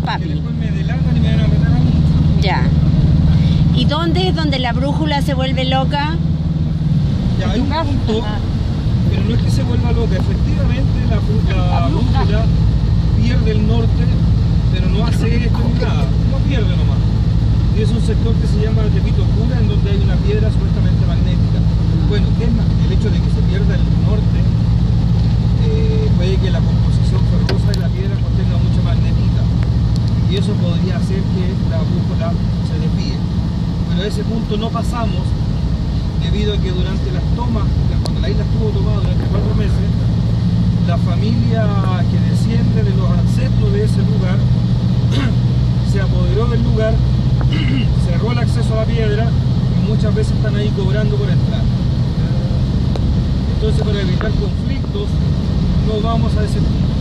papi. Después me delatan y me van a retar a mí. Ya. ¿Y dónde es donde la brújula se vuelve loca? Ya hay un punto, pero no es que se vuelva loca. Efectivamente la brújula pierde el norte, pero no hace esto ni nada. No pierde nomás. Y es un sector que se llama Tepito Cura, en donde hay una piedra supuestamente magnética. Bueno, ¿qué es más? El hecho de que se pierda el norte puede que la composición ferrosa de la piedra contenga mucha magnetita. Y eso podría hacer que la brújula se desvíe. Pero a ese punto no pasamos, debido a que durante las tomas, cuando la isla estuvo tomada durante 4 meses, la familia que desciende de los ancestros de ese lugar se apoderó del lugar, cerró el acceso a la piedra y muchas veces están ahí cobrando por entrar. Entonces, para evitar conflictos, no vamos a ese punto.